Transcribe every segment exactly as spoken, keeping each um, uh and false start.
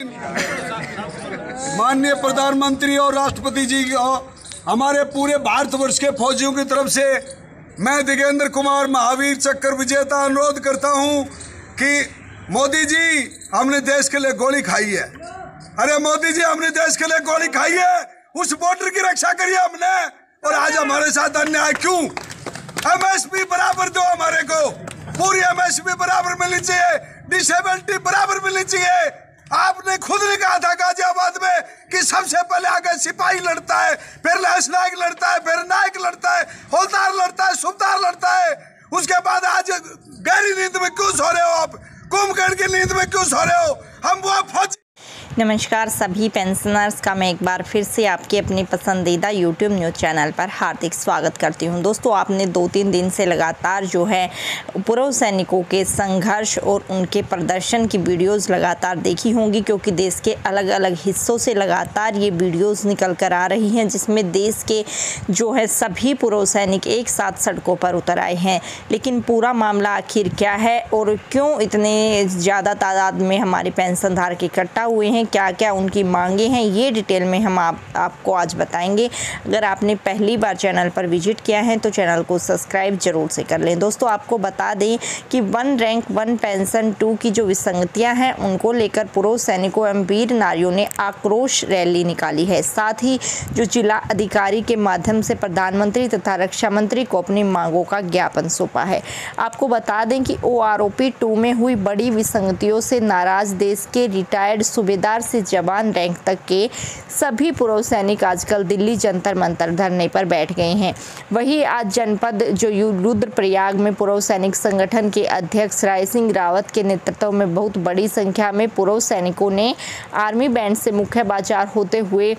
माननीय प्रधानमंत्री और राष्ट्रपति जी और हमारे पूरे भारतवर्ष के फौजियों की तरफ से मैं दिगेंद्र कुमार महावीर चक्र विजेता अनुरोध करता हूं कि मोदी जी हमने देश के लिए गोली खाई है। अरे मोदी जी हमने देश के लिए गोली खाई है, उस बॉर्डर की रक्षा करिए हमने, और आज हमारे साथ अन्याय क्यों? एमएसपी बराबर दो हमारे को, पूरी एमएसपी बराबर मिलनी चाहिए, डिसेबिलिटी बराबर मिलनी चाहिए। आपने खुद ने कहा था गाजियाबाद में कि सबसे पहले आगे सिपाही लड़ता है, फिर लैंस नायक लड़ता है, फिर नायक लड़ता है, हौलदार लड़ता है, सूबेदार लड़ता है। उसके बाद आज गहरी नींद में क्यों सो रहे हो आप? कुंभकर्ण की नींद में क्यों सो रहे हो? हम वो फौज। नमस्कार सभी पेंशनर्स का मैं एक बार फिर से आपके अपनी पसंदीदा यूट्यूब न्यूज़ चैनल पर हार्दिक स्वागत करती हूं। दोस्तों, आपने दो तीन दिन से लगातार जो है पूर्व सैनिकों के संघर्ष और उनके प्रदर्शन की वीडियोस लगातार देखी होंगी, क्योंकि देश के अलग अलग हिस्सों से लगातार ये वीडियोस निकल कर आ रही हैं, जिसमें देश के जो है सभी पूर्व सैनिक एक साथ सड़कों पर उतर आए हैं। लेकिन पूरा मामला आखिर क्या है और क्यों इतने ज़्यादा तादाद में हमारे पेंशन धारक इकट्ठा हुए हैं, क्या क्या उनकी मांगे हैं, ये डिटेल में हम आप आपको आज बताएंगे। अगर आपने पहली बार चैनल पर विजिट किया है तो चैनल को सब्सक्राइब जरूर से कर लें। दोस्तों, आपको बता दें कि one rank one pension two की जो विसंगतियां हैं उनको लेकर पूर्व सैनिकों एवं वीर नारियों ने आक्रोश रैली निकाली है। साथ ही जो जिला अधिकारी के माध्यम से प्रधानमंत्री तथा रक्षा मंत्री को अपनी मांगों का ज्ञापन सौंपा है। आपको बता दें कि O R O P two में हुई बड़ी विसंगतियों से नाराज देश के रिटायर्ड सूबेदार से जवान रैंक तक के सभी पूर्व सैनिक आजकल दिल्ली जंतर मंतर धरने पर बैठ गए हैं। वहीं आज जनपद जो रुद्रप्रयाग में पूर्व सैनिक संगठन के अध्यक्ष राय सिंह रावत के नेतृत्व में बहुत बड़ी संख्या में पूर्व सैनिकों ने आर्मी बैंड से मुख्य बाजार होते हुए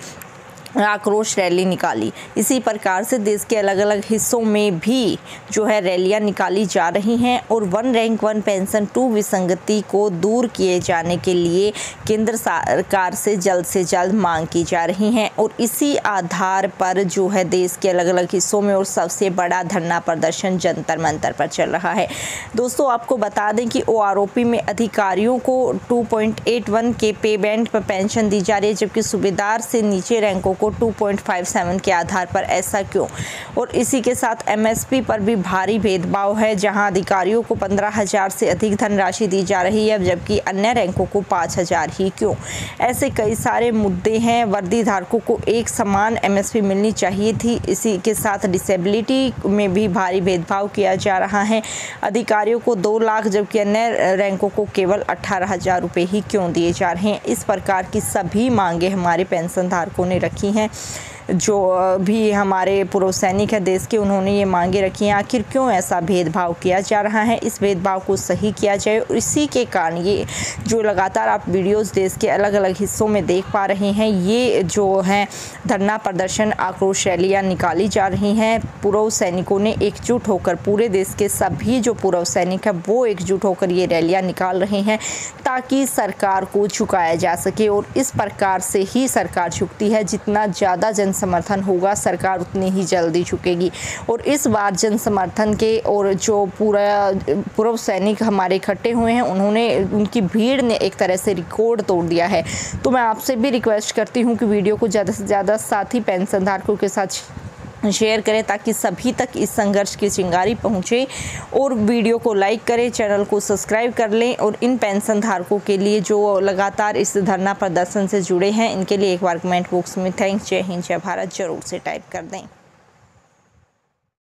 आक्रोश रैली निकाली। इसी प्रकार से देश के अलग अलग हिस्सों में भी जो है रैलियां निकाली जा रही हैं और one rank one pension two विसंगति को दूर किए जाने के लिए केंद्र सरकार से जल्द से जल्द मांग की जा रही हैं। और इसी आधार पर जो है देश के अलग अलग हिस्सों में और सबसे बड़ा धरना प्रदर्शन जंतर मंतर पर चल रहा है। दोस्तों, आपको बता दें कि ओ आर ओ पी में अधिकारियों को टू पॉइंट एट वन के पे बैंड पर पेंशन दी जा रही है, जबकि सूबेदार से नीचे रैंकों टू पॉइंट फाइव सेवन के आधार पर। ऐसा क्यों? और इसी के साथ एम एस पी पर भी भारी भेदभाव है, जहां अधिकारियों को पंद्रह हजार से अधिक धनराशि दी जा रही है, जबकि अन्य रैंकों को पाँच हजार ही क्यों? ऐसे कई सारे मुद्दे हैं। वर्दी धारकों को एक समान एम एस पी मिलनी चाहिए थी। इसी के साथ डिसेबिलिटी में भी भारी भेदभाव किया जा रहा है। अधिकारियों को दो लाख जबकि अन्य रैंकों को केवल अठारह हजार रुपये ही क्यों दिए जा रहे हैं? इस प्रकार की सभी मांगे हमारे पेंशन धारकों ने रखी हैं। जो भी हमारे पूर्व सैनिक हैं देश के, उन्होंने ये मांगे रखी हैं। आखिर क्यों ऐसा भेदभाव किया जा रहा है? इस भेदभाव को सही किया जाए। और इसी के कारण ये जो लगातार आप वीडियोस देश के अलग अलग हिस्सों में देख पा रहे हैं, ये जो हैं धरना प्रदर्शन आक्रोश रैलियाँ निकाली जा रही हैं। पूर्व सैनिकों ने एकजुट होकर, पूरे देश के सभी जो पूर्व सैनिक हैं वो एकजुट होकर ये रैलियाँ निकाल रहे हैं ताकि सरकार को झुकाया जा सके। और इस प्रकार से ही सरकार झुकती है। जितना ज़्यादा जन समर्थन होगा, सरकार उतनी ही जल्दी झुकेगी। और इस बार जन समर्थन के और जो पूरा पूर्व सैनिक हमारे इकट्ठे हुए हैं, उन्होंने उनकी भीड़ ने एक तरह से रिकॉर्ड तोड़ दिया है। तो मैं आपसे भी रिक्वेस्ट करती हूं कि वीडियो को ज़्यादा से ज़्यादा साथी पेंशन धारकों के साथ शेयर करें ताकि सभी तक इस संघर्ष की चिंगारी पहुंचे। और वीडियो को लाइक करें, चैनल को सब्सक्राइब कर लें। और इन पेंशन धारकों के लिए जो लगातार इस धरना प्रदर्शन से जुड़े हैं, इनके लिए एक बार कमेंट बॉक्स में थैंक्स, जय हिंद, जय भारत जरूर से टाइप कर दें।